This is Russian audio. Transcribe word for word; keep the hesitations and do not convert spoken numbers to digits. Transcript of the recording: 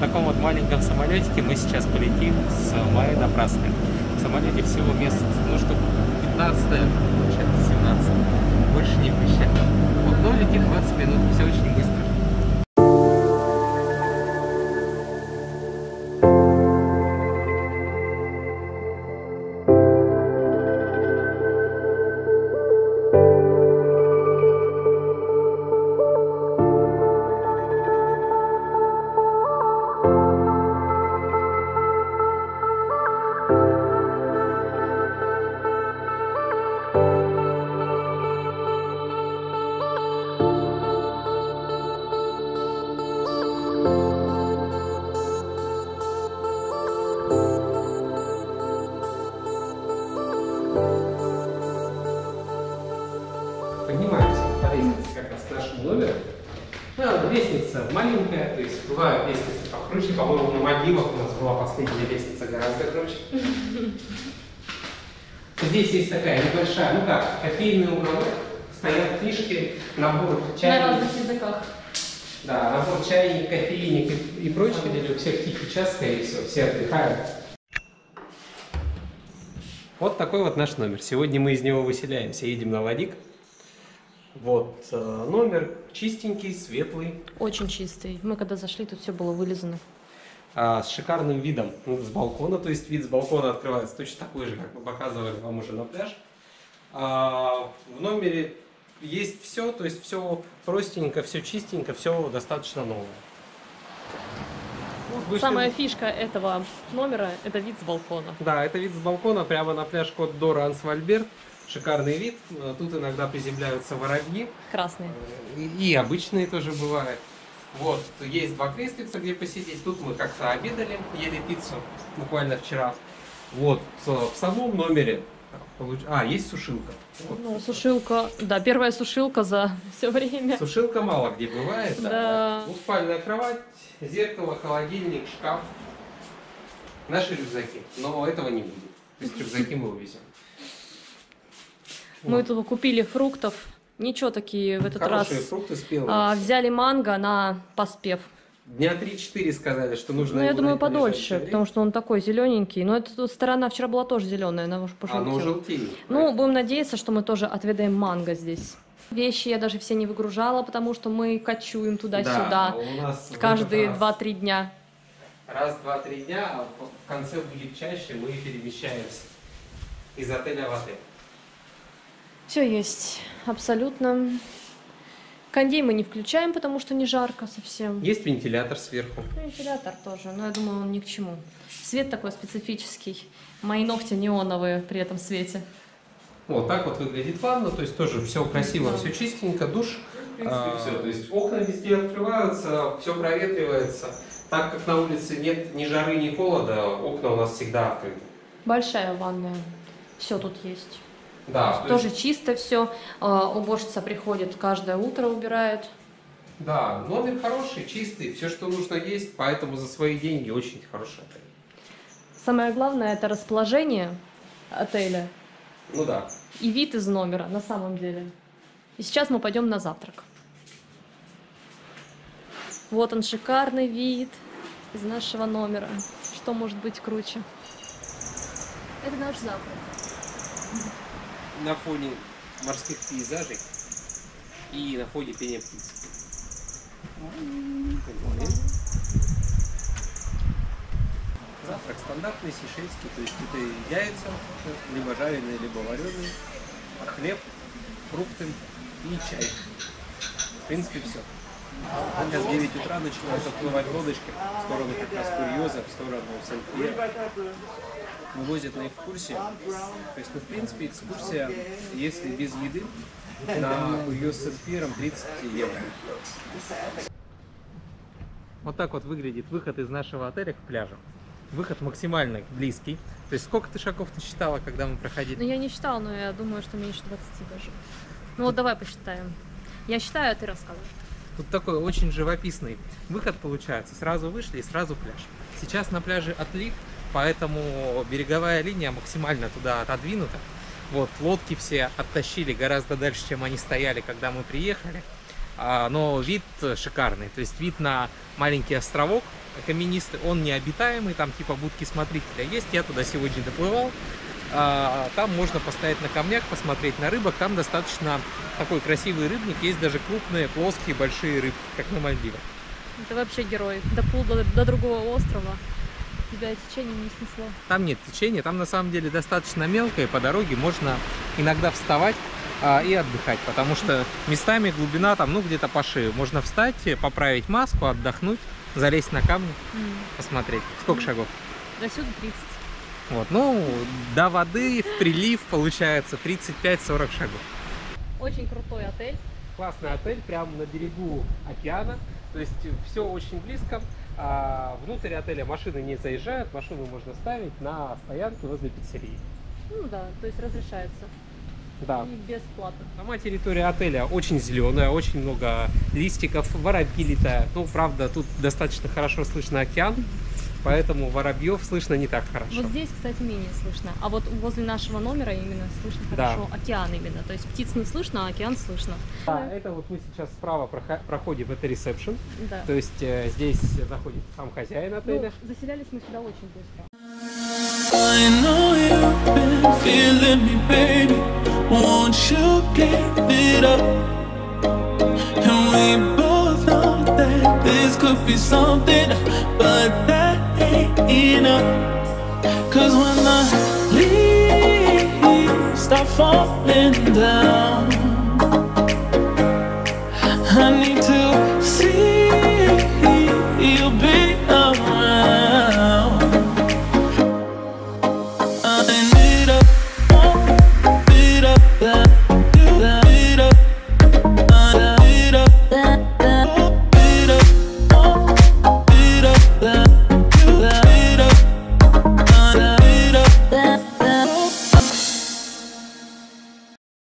таком вот маленьком самолетике мы сейчас полетим с Майей на Праскаль. В самолете всего мест, ну, штук пятнадцать, получается семнадцать. Больше не вмещает. Вот, но летим двадцать минут, все очень быстро. Поднимаемся по лестнице как раз к нашему номеру. Ну, лестница маленькая, то есть бывают лестницы покруче. По-моему, на Мальдивах у нас была последняя лестница гораздо круче. Здесь есть такая небольшая, ну как, кофейный уголок. Стоят книжки, набор чайников. На разных языках. Да, набор чайник, кофейник и, и прочее. У всех тихий час, скорее всего, все отдыхают. Вот такой вот наш номер. Сегодня мы из него выселяемся, едем на Ладик. Вот э, номер чистенький, светлый. Очень чистый. Мы когда зашли, тут все было вылизано. А, с шикарным видом, ну, с балкона, то есть вид с балкона открывается точно такой же, как мы показывали вам уже на пляж. А, в номере есть все, то есть все простенько, все чистенько, все достаточно новое. Вот вышли... Самая фишка этого номера – это вид с балкона. Да, это вид с балкона прямо на пляж Кот-д'Ор Ансвальберт. Шикарный вид. Тут иногда приземляются воробьи. Красные. И, и обычные тоже бывают. Вот, есть два креслица, где посидеть. Тут мы как-то обедали, ели пиццу буквально вчера. Вот, в самом номере... А, есть сушилка. Вот. Ну, сушилка, да, первая сушилка за все время. Сушилка мало где бывает. Да. Да. Двуспальная кровать, зеркало, холодильник, шкаф. Наши рюкзаки, но этого не будет. То есть рюкзаки мы увезем. Мы вот. Тут купили фруктов, ничего такие в этот Хорошие раз. Фрукты спелые. А, взяли манго на поспев. Дня три-четыре сказали, что нужно. Ну, я думаю, подольше, потому что он такой зелененький. Но эта сторона вчера была тоже зеленая, она уже пожелтела. Оно желтеет. Ну, будем надеяться, что мы тоже отведаем манго здесь. Вещи я даже все не выгружала, потому что мы кочуем туда-сюда. Да, у нас каждые два-три дня. Раз, два, три дня, а в конце будет чаще, мы перемещаемся из отеля в отель. Все есть, абсолютно. Кондей мы не включаем, потому что не жарко совсем. Есть вентилятор сверху. Вентилятор тоже, но я думаю, он ни к чему. Свет такой специфический. Мои ногти неоновые при этом свете. Вот так вот выглядит ванна, то есть тоже все красиво, да. Все чистенько, душ. В принципе, а, все. То есть окна везде открываются, все проветривается. Так как на улице нет ни жары, ни холода, окна у нас всегда открыты. Большая ванная. Все тут есть. Да, то тоже есть... чисто все. Уборщица приходит каждое утро, убирает. Да, номер хороший, чистый, все, что нужно есть, поэтому за свои деньги очень хороший отель. Самое главное, это расположение отеля. Ну да. И вид из номера, на самом деле. И сейчас мы пойдем на завтрак. Вот он, шикарный вид из нашего номера. Что может быть круче? Это наш завтрак. На фоне морских пейзажей и на фоне пения птиц. Завтрак стандартный, сейшельский, то есть это яйца, либо жареные, либо вареные, хлеб, фрукты и чай. В принципе, все. Сейчас в девять утра начинают отплывать лодочки в сторону как раз Курьеза, в сторону Сен-Пьер. Вывозят на экскурсию. То есть, ну, в принципе, экскурсия, если без еды, на Курьез с Сен-Пьером тридцать евро. Вот так вот выглядит выход из нашего отеля к пляжу. Выход максимально близкий. То есть, сколько ты шагов ты считала, когда мы проходили? Ну, я не считала, но я думаю, что меньше двадцати даже. Ну, вот давай посчитаем. Я считаю, а ты расскажешь. Тут такой очень живописный выход получается. Сразу вышли и сразу пляж. Сейчас на пляже отлив, поэтому береговая линия максимально туда отодвинута. Вот, лодки все оттащили гораздо дальше, чем они стояли, когда мы приехали. а, но вид шикарный. То есть вид на маленький островок каменистый, он необитаемый, там типа будки смотрителя есть. Я туда сегодня доплывал. А, там можно постоять на камнях, посмотреть на рыбок. Там достаточно такой красивый рыбник. Есть даже крупные, плоские, большие рыбки, как на Мальдивах. Ты вообще герой. Доплыл до, до другого острова. Тебя течение не снесло. Там нет течения, там на самом деле достаточно мелко, и по дороге можно иногда вставать а, и отдыхать, потому что местами глубина там, ну, где-то по шею. Можно встать, поправить маску, отдохнуть, залезть на камни, Mm. посмотреть. Сколько Mm. шагов? До сюда тридцать. Вот, ну, до воды в прилив получается тридцать пять сорок шагов. Очень крутой отель. Классный отель, прямо на берегу океана. То есть все очень близко. А внутрь отеля машины не заезжают, машину можно ставить на стоянке возле пиццерии. Ну да, то есть разрешается. Да. И бесплатно. Сама территория отеля очень зеленая, очень много листиков, воробьи летают. Ну, правда, тут достаточно хорошо слышно океан, поэтому воробьев слышно не так хорошо. Вот здесь, кстати, менее слышно. А вот возле нашего номера именно слышно Да. хорошо океан именно. То есть птиц не слышно, а океан слышно. Да, это вот мы сейчас справа прохо- проходим, это ресепшн. Да. То есть э, здесь находится сам хозяин Ну, отеля. заселялись мы сюда очень быстро. I know you've been feeling me, baby. Won't you give it up? And we both know that this could be something, but that ain't enough. Cause when the leaves start falling down,